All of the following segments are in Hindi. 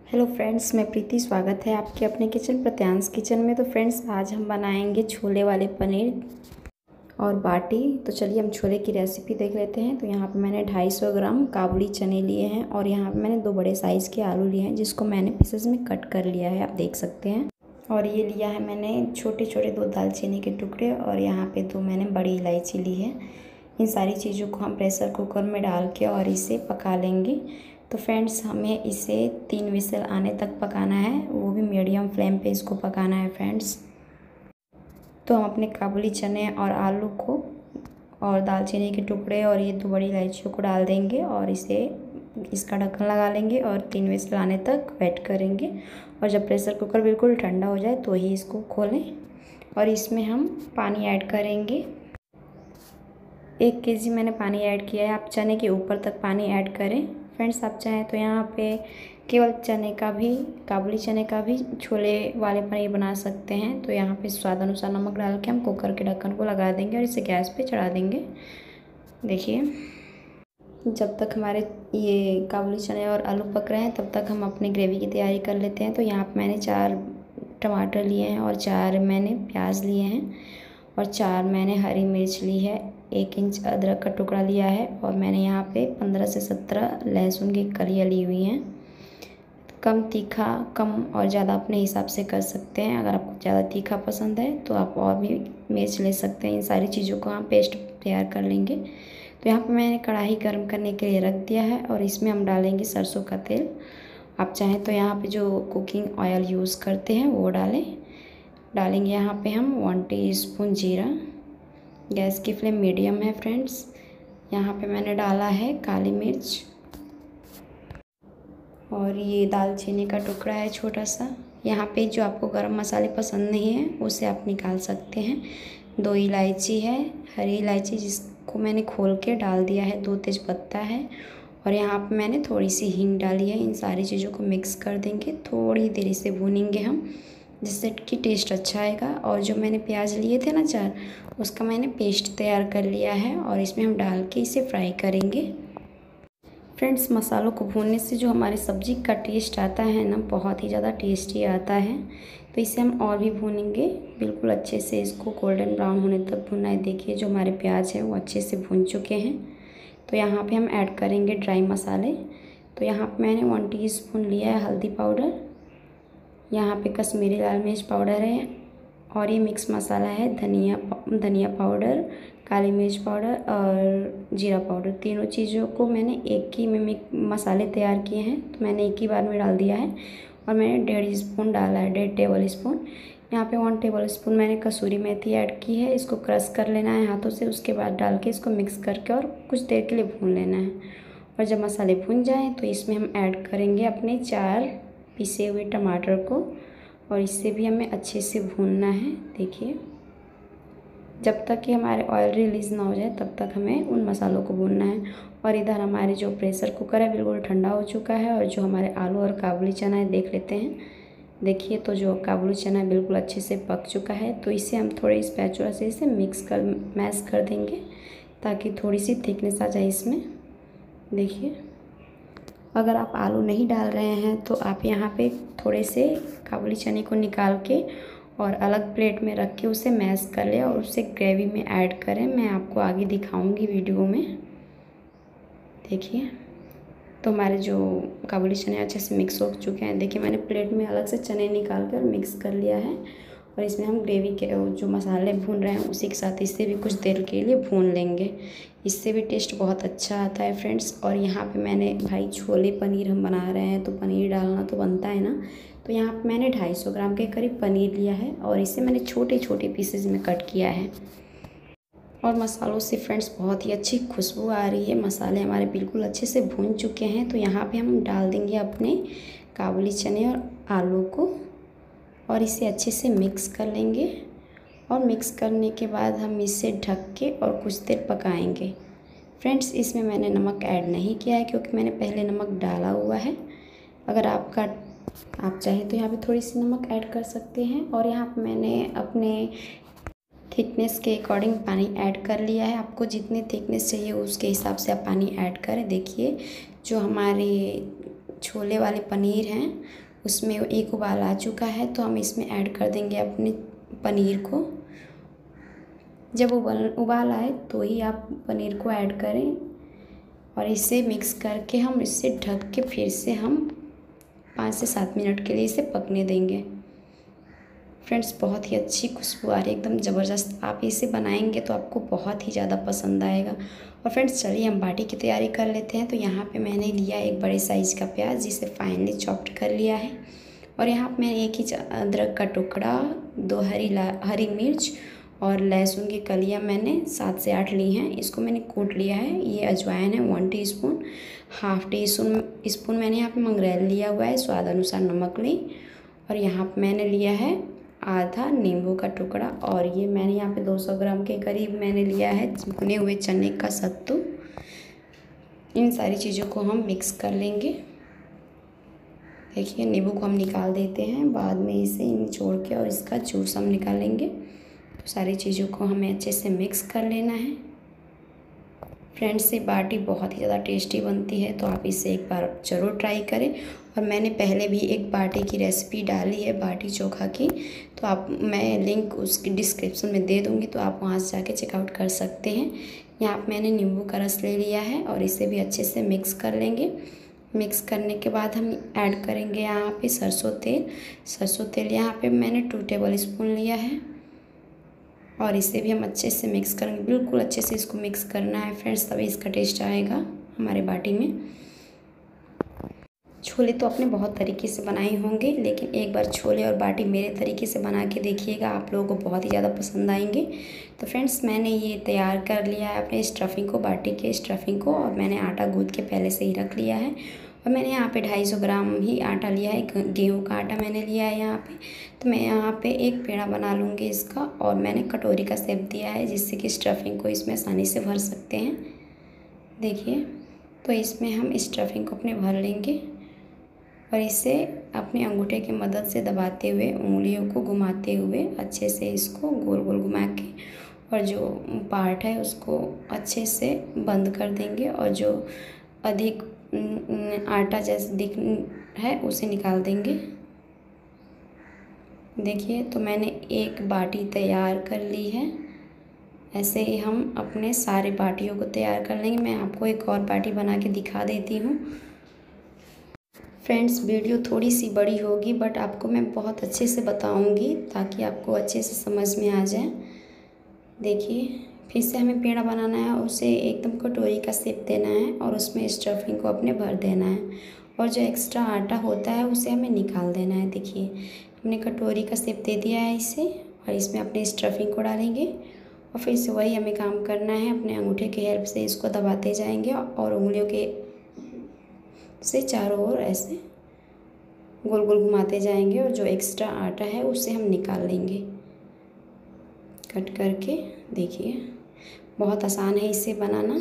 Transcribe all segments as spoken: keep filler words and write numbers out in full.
हेलो फ्रेंड्स, मैं प्रीति। स्वागत है आपके अपने किचन प्रत्यांश किचन में। तो फ्रेंड्स, आज हम बनाएंगे छोले वाले पनीर और बाटी। तो चलिए हम छोले की रेसिपी देख लेते हैं। तो यहाँ पे मैंने दो सौ पचास ग्राम काबुली चने लिए हैं और यहाँ पे मैंने दो बड़े साइज़ के आलू लिए हैं, जिसको मैंने पीसेस में कट कर लिया है, आप देख सकते हैं। और ये लिया है मैंने छोटे छोटे दो दालचीनी के टुकड़े और यहाँ पे दो मैंने बड़ी इलायची ली है। इन सारी चीज़ों को हम प्रेशर कुकर में डाल के और इसे पका लेंगे। तो फ्रेंड्स, हमें इसे तीन विसल आने तक पकाना है, वो भी मीडियम फ्लेम पे इसको पकाना है फ्रेंड्स। तो हम अपने काबुली चने और आलू को और दालचीनी के टुकड़े और ये दो बड़ी इलायचियों को डाल देंगे और इसे इसका ढक्कन लगा लेंगे और तीन विसल आने तक वेट करेंगे। और जब प्रेशर कुकर बिल्कुल ठंडा हो जाए तो ही इसको खोलें और इसमें हम पानी ऐड करेंगे। एक केजी मैंने पानी ऐड किया है। आप चने के ऊपर तक पानी ऐड करें फ्रेंड्स। आप चाहें तो यहाँ पे केवल चने का भी, काबुली चने का भी छोले वाले पनीर बना सकते हैं। तो यहाँ पे स्वाद अनुसार नमक डाल के हम कुकर के ढक्कन को लगा देंगे और इसे गैस पे चढ़ा देंगे। देखिए, जब तक हमारे ये काबुली चने और आलू पक रहे हैं तब तक हम अपनी ग्रेवी की तैयारी कर लेते हैं। तो यहाँ पर मैंने चार टमाटर लिए हैं और चार मैंने प्याज लिए हैं और चार मैंने हरी मिर्च ली है। एक इंच अदरक का टुकड़ा लिया है और मैंने यहाँ पे पंद्रह से सत्रह लहसुन की कलियाँ ली हुई हैं। कम तीखा, कम और ज़्यादा अपने हिसाब से कर सकते हैं। अगर आपको ज़्यादा तीखा पसंद है तो आप और भी मिर्च ले सकते हैं। इन सारी चीज़ों को हम पेस्ट तैयार कर लेंगे। तो यहाँ पर मैंने कढ़ाई गर्म करने के लिए रख दिया है और इसमें हम डालेंगे सरसों का तेल। आप चाहें तो यहाँ पर जो कुकिंग ऑयल यूज़ करते हैं वो डालें। डालेंगे यहाँ पे हम वन टीस्पून जीरा। गैस की फ्लेम मीडियम है फ्रेंड्स। यहाँ पे मैंने डाला है काली मिर्च और ये दालचीनी का टुकड़ा है छोटा सा। यहाँ पे जो आपको गरम मसाले पसंद नहीं है उसे आप निकाल सकते हैं। दो इलायची है, हरी इलायची, जिसको मैंने खोल के डाल दिया है। दो तेज़पत्ता है और यहाँ पे मैंने थोड़ी सी हींग डाली है। इन सारी चीज़ों को मिक्स कर देंगे। थोड़ी देर इसे भूनेंगे हम, जिससे कि टेस्ट अच्छा आएगा। और जो मैंने प्याज लिए थे ना चार, उसका मैंने पेस्ट तैयार कर लिया है और इसमें हम डाल के इसे फ्राई करेंगे। फ्रेंड्स, मसालों को भूनने से जो हमारी सब्ज़ी का टेस्ट आता है ना, बहुत ही ज़्यादा टेस्टी आता है। तो इसे हम और भी भूनेंगे, बिल्कुल अच्छे से इसको गोल्डन ब्राउन होने तक भुनना है। देखिए, जो हमारे प्याज हैं वो अच्छे से भून चुके हैं। तो यहाँ पर हम ऐड करेंगे ड्राई मसाले। तो यहाँ पर मैंने वन टी स्पून लिया है हल्दी पाउडर, यहाँ पे कश्मीरी लाल मिर्च पाउडर है और ये मिक्स मसाला है धनिया धनिया पाउडर, काली मिर्च पाउडर और जीरा पाउडर। तीनों चीज़ों को मैंने एक ही में मिक्स मसाले तैयार किए हैं, तो मैंने एक ही बार में डाल दिया है और मैंने डेढ़ स्पून डाला है, डेढ़ टेबल स्पून। यहाँ पे वन टेबल स्पून मैंने कसूरी मेथी ऐड की है। इसको क्रश कर लेना है हाथों से, उसके बाद डाल के इसको मिक्स करके और कुछ देर के लिए भून लेना है। और जब मसाले भून जाएँ तो इसमें हम ऐड करेंगे अपने चार पिसे हुए टमाटर को और इससे भी हमें अच्छे से भूनना है। देखिए, जब तक कि हमारे ऑयल रिलीज़ ना हो जाए तब तक हमें उन मसालों को भूनना है। और इधर हमारे जो प्रेशर कुकर है बिल्कुल ठंडा हो चुका है और जो हमारे आलू और काबुली चना है देख लेते हैं। देखिए, तो जो काबुली चना है बिल्कुल अच्छे से पक चुका है। तो इसे हम थोड़े स्पैचुला से इसे मिक्स कर मैश कर देंगे ताकि थोड़ी सी थिकनेस आ जाए इसमें। देखिए, अगर आप आलू नहीं डाल रहे हैं तो आप यहाँ पे थोड़े से काबुली चने को निकाल के और अलग प्लेट में रख के उसे मैश कर लें और उसे ग्रेवी में ऐड करें। मैं आपको आगे दिखाऊंगी वीडियो में। देखिए, तो हमारे जो काबुली चने अच्छे से मिक्स हो चुके हैं। देखिए, मैंने प्लेट में अलग से चने निकाल कर मिक्स कर लिया है और इसमें हम ग्रेवी के जो मसाले भून रहे हैं उसी के साथ इसे भी कुछ देर के लिए भून लेंगे। इससे भी टेस्ट बहुत अच्छा आता है फ्रेंड्स। और यहाँ पे मैंने, भाई छोले पनीर हम बना रहे हैं तो पनीर डालना तो बनता है ना। तो यहाँ पे मैंने दो सौ पचास ग्राम के करीब पनीर लिया है और इसे मैंने छोटे छोटे पीसेज में कट किया है। और मसालों से फ्रेंड्स बहुत ही अच्छी खुशबू आ रही है। मसाले हमारे बिल्कुल अच्छे से भून चुके हैं। तो यहाँ पे हम डाल देंगे अपने काबुली चने और आलू को और इसे अच्छे से मिक्स कर लेंगे। और मिक्स करने के बाद हम इसे ढक के और कुछ देर पकाएंगे। फ्रेंड्स, इसमें मैंने नमक ऐड नहीं किया है क्योंकि मैंने पहले नमक डाला हुआ है। अगर आपका आप चाहें तो यहाँ पे थोड़ी सी नमक ऐड कर सकते हैं। और यहाँ पे मैंने अपने थिकनेस के अकॉर्डिंग पानी ऐड कर लिया है। आपको जितनी थिकनेस चाहिए उसके हिसाब से आप पानी ऐड करें। देखिए, जो हमारे छोले वाले पनीर हैं उसमें एक उबाल आ चुका है, तो हम इसमें ऐड कर देंगे अपने पनीर को। जब उबाल उबाल आए तो ही आप पनीर को ऐड करें और इसे मिक्स करके हम इसे ढक के फिर से हम पाँच से सात मिनट के लिए इसे पकने देंगे। फ्रेंड्स, बहुत ही अच्छी खुशबू आ रही है, एकदम ज़बरदस्त। आप इसे बनाएंगे तो आपको बहुत ही ज़्यादा पसंद आएगा। और फ्रेंड्स, चलिए हम बाटी की तैयारी कर लेते हैं। तो यहाँ पे मैंने लिया एक बड़े साइज़ का प्याज, जिसे फाइनली चॉप्ड कर लिया है। और यहाँ पे मैंने एक ही अदरक का टुकड़ा, दो हरी ला हरी मिर्च और लहसुन की कलियाँ मैंने सात से आठ ली हैं, इसको मैंने कूट लिया है। ये अजवाइन है one teaspoon, half teaspoon spoon मैंने यहाँ पे मंगरेल लिया हुआ है, स्वाद अनुसार नमक ली। और यहाँ पे मैंने लिया है आधा नींबू का टुकड़ा। और ये मैंने यहाँ पे दो सौ ग्राम के करीब मैंने लिया है भुने हुए चने का सत्तू। इन सारी चीज़ों को हम मिक्स कर लेंगे। देखिए, नींबू को हम निकाल देते हैं बाद में इसे निचोड़ के, और इसका जूस हम निकालेंगे। तो सारी चीज़ों को हमें अच्छे से मिक्स कर लेना है। फ्रेंड्स, ये बाटी बहुत ही ज़्यादा टेस्टी बनती है, तो आप इसे एक बार ज़रूर ट्राई करें। और मैंने पहले भी एक बाटी की रेसिपी डाली है, बाटी चोखा की, तो आप मैं लिंक उसकी डिस्क्रिप्शन में दे दूँगी, तो आप वहाँ से जाके चेकआउट कर सकते हैं। यहाँ पर मैंने नींबू का रस ले लिया है और इसे भी अच्छे से मिक्स कर लेंगे। मिक्स करने के बाद हम ऐड करेंगे यहाँ पे सरसों तेल। सरसों तेल यहाँ पे मैंने टू टेबल स्पून लिया है और इसे भी हम अच्छे से मिक्स करेंगे। बिल्कुल अच्छे से इसको मिक्स करना है फ्रेंड्स, तभी इसका टेस्ट आएगा हमारे बाटी में। छोले तो आपने बहुत तरीके से बनाए होंगे, लेकिन एक बार छोले और बाटी मेरे तरीके से बना के देखिएगा, आप लोगों को बहुत ही ज़्यादा पसंद आएंगे। तो फ्रेंड्स, मैंने ये तैयार कर लिया है अपने स्टफिंग को, बाटी के स्टफिंग को, और मैंने आटा गूँथ के पहले से ही रख लिया है। और मैंने यहाँ पे ढाई सौ ग्राम ही आटा लिया है, गेहूं का आटा मैंने लिया है यहाँ पे। तो मैं यहाँ पे एक पेड़ा बना लूँगी इसका, और मैंने कटोरी का शेप दिया है, जिससे कि स्टफिंग को इसमें आसानी से भर सकते हैं। देखिए, तो इसमें हम स्टफिंग को अपने भर लेंगे और इसे अपने अंगूठे की मदद से दबाते हुए, उंगलियों को घुमाते हुए अच्छे से इसको गोल गोल घुमा के, और जो पार्ट है उसको अच्छे से बंद कर देंगे, और जो अधिक आटा जैसे दिख है उसे निकाल देंगे। देखिए, तो मैंने एक बाटी तैयार कर ली है। ऐसे ही हम अपने सारे बाटियों को तैयार कर लेंगे। मैं आपको एक और बाटी बना के दिखा देती हूँ। फ्रेंड्स, वीडियो थोड़ी सी बड़ी होगी, बट आपको मैं बहुत अच्छे से बताऊंगी ताकि आपको अच्छे से समझ में आ जाए। देखिए, फिर से हमें पेड़ा बनाना है, उसे एकदम कटोरी का शेप देना है और उसमें स्टफिंग को अपने भर देना है, और जो एक्स्ट्रा आटा होता है उसे हमें निकाल देना है। देखिए, हमने कटोरी का शेप दे दिया है इसे, और इसमें अपने स्टफिंग को डालेंगे, और फिर से वही हमें काम करना है। अपने अंगूठे की हेल्प से इसको दबाते जाएंगे और उंगलियों के से चारों ओर ऐसे गोल गोल घुमाते जाएंगे, और जो एक्स्ट्रा आटा है उसे हम निकाल लेंगे कट करके। देखिए, बहुत आसान है इसे बनाना।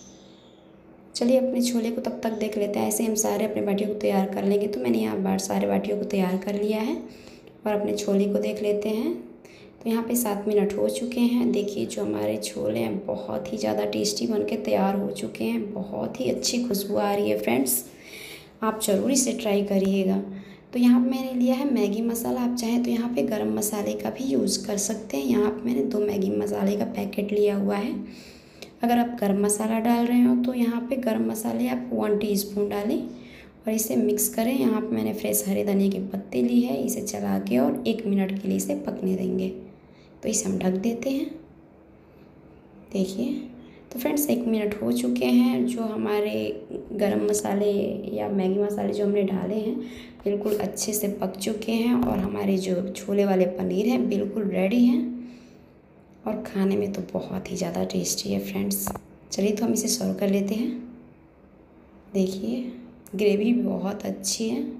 चलिए अपने छोले को तब तक देख लेते हैं। ऐसे हम सारे अपने बाटियों को तैयार कर लेंगे। तो मैंने यहाँ बार सारे बाटियों को तैयार कर लिया है, और अपने छोले को देख लेते हैं। तो यहाँ पे सात मिनट हो चुके हैं। देखिए, जो हमारे छोले हैं बहुत ही ज़्यादा टेस्टी बनके तैयार हो चुके हैं। बहुत ही अच्छी खुशबू आ रही है फ्रेंड्स, आप ज़रूर इसे ट्राई करिएगा। तो यहाँ पे मैंने लिया है मैगी मसाला। आप चाहें तो यहाँ पे गरम मसाले का भी यूज़ कर सकते हैं। यहाँ पे मैंने दो मैगी मसाले का पैकेट लिया हुआ है। अगर आप गरम मसाला डाल रहे हो तो यहाँ पे गरम मसाले आप वन टीस्पून डालें और इसे मिक्स करें। यहाँ पे मैंने फ्रेश हरे धनिया के पत्ते ली है, इसे चला के और एक मिनट के लिए इसे पकने देंगे। तो इसे हम ढक देते हैं। देखिए, तो फ्रेंड्स एक मिनट हो चुके हैं। जो हमारे गरम मसाले या मैगी मसाले जो हमने डाले हैं बिल्कुल अच्छे से पक चुके हैं, और हमारे जो छोले वाले पनीर हैं बिल्कुल रेडी हैं, और खाने में तो बहुत ही ज़्यादा टेस्टी है फ्रेंड्स। चलिए तो हम इसे सर्व कर लेते हैं। देखिए, ग्रेवी भी बहुत अच्छी है।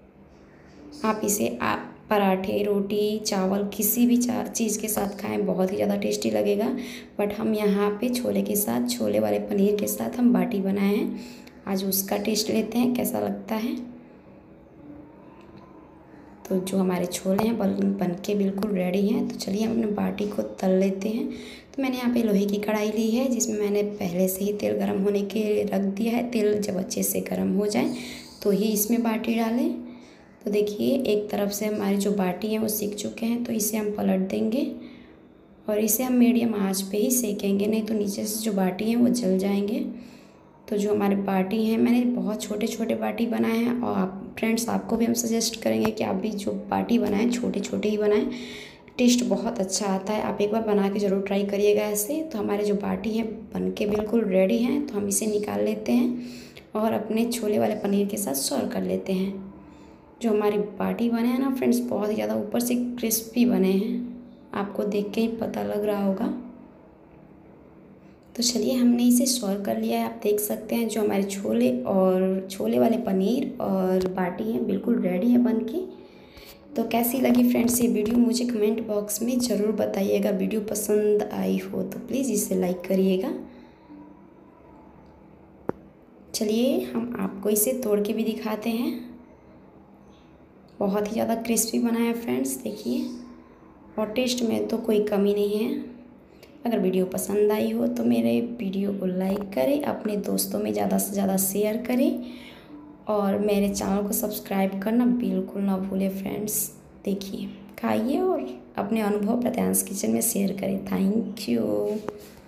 आप इसे आप पराठे, रोटी, चावल किसी भी चा चीज़ के साथ खाएं, बहुत ही ज़्यादा टेस्टी लगेगा। बट हम यहाँ पे छोले के साथ, छोले वाले पनीर के साथ हम बाटी बनाए हैं। आज उसका टेस्ट लेते हैं कैसा लगता है। तो जो हमारे छोले हैं बन बन के बिल्कुल रेडी हैं। तो चलिए हम अपने बाटी को तल लेते हैं। तो मैंने यहाँ पे लोहे की कढ़ाई ली है, जिसमें मैंने पहले से ही तेल गर्म होने के रख दिया है। तेल जब अच्छे से गर्म हो जाए तो ही इसमें बाटी डालें। तो देखिए एक तरफ से हमारी जो बाटी है वो सीख चुके हैं, तो इसे हम पलट देंगे और इसे हम मीडियम आंच पे ही सेकेंगे, नहीं तो नीचे से जो बाटी हैं वो जल जाएंगे। तो जो हमारे बाटी हैं, मैंने बहुत छोटे छोटे बाटी बनाए हैं और आप फ्रेंड्स आपको भी हम सजेस्ट करेंगे कि आप भी जो बाटी बनाएं छोटे छोटे ही बनाएं, टेस्ट बहुत अच्छा आता है। आप एक बार बना के ज़रूर ट्राई करिएगा ऐसे। तो हमारे जो बाटी हैं बन के बिल्कुल रेडी हैं, तो हम इसे निकाल लेते हैं और अपने छोले वाले पनीर के साथ सर्व कर लेते हैं। जो हमारी बाटी बने हैं ना फ्रेंड्स, बहुत ही ज़्यादा ऊपर से क्रिस्पी बने हैं, आपको देख के ही पता लग रहा होगा। तो चलिए हमने इसे सर्व कर लिया है। आप देख सकते हैं जो हमारे छोले और छोले वाले पनीर और बाटी हैं बिल्कुल रेडी है बन के। तो कैसी लगी फ्रेंड्स ये वीडियो, मुझे कमेंट बॉक्स में ज़रूर बताइएगा। वीडियो पसंद आई हो तो प्लीज़ इसे लाइक करिएगा। चलिए हम आपको इसे तोड़ के भी दिखाते हैं। बहुत ही ज़्यादा क्रिस्पी बना है फ्रेंड्स, देखिए, और टेस्ट में तो कोई कमी नहीं है। अगर वीडियो पसंद आई हो तो मेरे वीडियो को लाइक करें, अपने दोस्तों में ज़्यादा से ज़्यादा शेयर करें और मेरे चैनल को सब्सक्राइब करना बिल्कुल ना भूलें फ्रेंड्स। देखिए, खाइए और अपने अनुभव प्रत्यांश किचन में शेयर करें। Thank you.